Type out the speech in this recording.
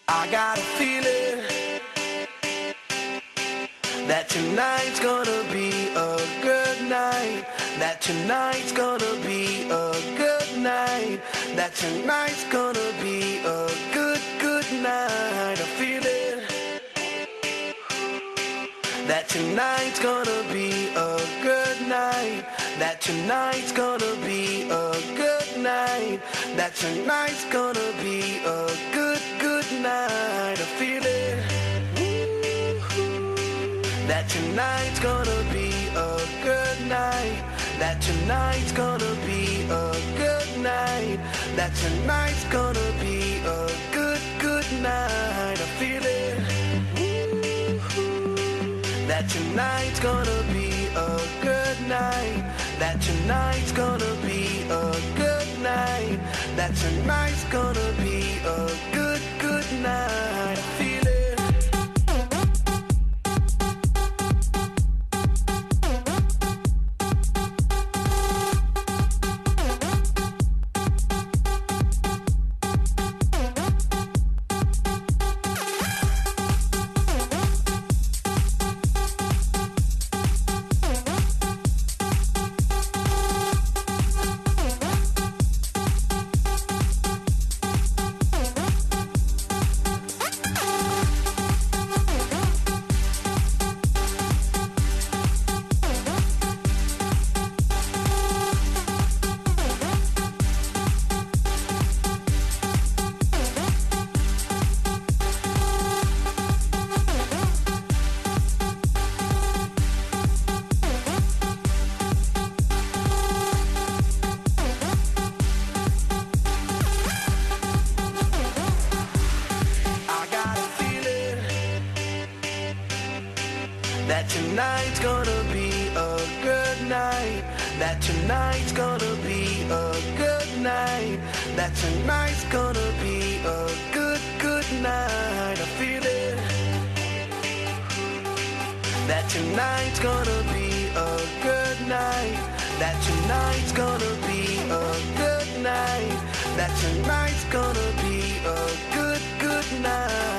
I got a feeling that tonight's gonna be a good night. That tonight's gonna be a good night. That tonight's gonna be a good, good night. I feel it. That tonight's gonna be a good night. That tonight's gonna be a good night. That tonight's gonna be a good, good night. I feel it. That tonight's gonna be a good night. That tonight's gonna be a good night. That tonight's gonna be a good, good night. I feel it. That tonight's gonna be a good night. That tonight's gonna be a good night. That tonight's gonna be a good, good night. I feel it. That tonight's gonna be a good night. That tonight's gonna be a good night. That tonight's gonna be a good, good night. I feel it. That tonight's gonna be a good night. That tonight's gonna be a good night. That tonight's gonna be a good, good night.